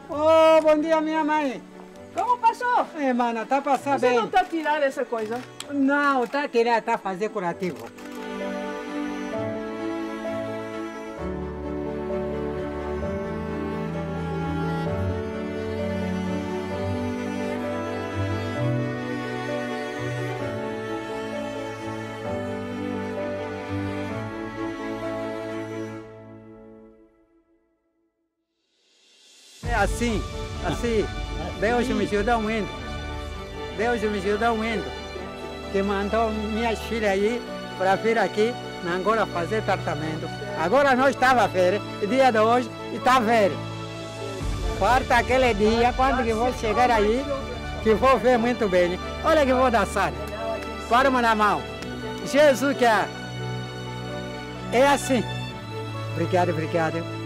Oh, bom dia, minha mãe. Como passou? Mana, tá passando Você bem. não tá tirando essa coisa? Não, tá querendo fazer curativo. É assim. Deus me ajuda muito. Deus me ajuda muito. Que mandou minhas filhas aí para vir aqui na Angola fazer tratamento. Agora nós estava férias, dia de hoje está férias. Quarta aquele dia, quando que vou chegar aí, que vou ver muito bem. Olha que vou dançar. Palma na mão. Jesus quer. É assim. Obrigado.